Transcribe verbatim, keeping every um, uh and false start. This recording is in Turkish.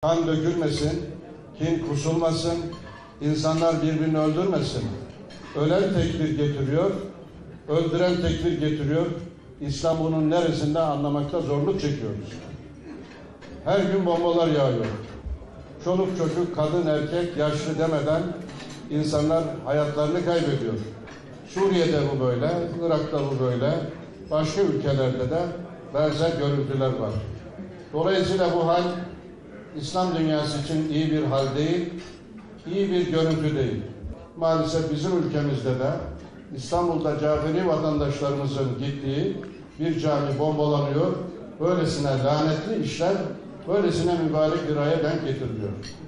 Kan dökülmesin, kin kusulmasın, insanlar birbirini öldürmesin. Ölen tekbir getiriyor, öldüren tekbir getiriyor. İslam bunun neresinde anlamakta zorluk çekiyoruz. Her gün bombalar yağıyor. Çoluk çocuk, kadın erkek, yaşlı demeden insanlar hayatlarını kaybediyor. Suriye'de bu böyle, Irak'ta bu böyle, başka ülkelerde de benzer görüntüler var. Dolayısıyla bu hal İslam dünyası için iyi bir hal değil, iyi bir görüntü değil. Maalesef bizim ülkemizde de İstanbul'da Caferi vatandaşlarımızın gittiği bir cami bombalanıyor. Böylesine lanetli işler, böylesine mübarek bir aya denk getiriliyor.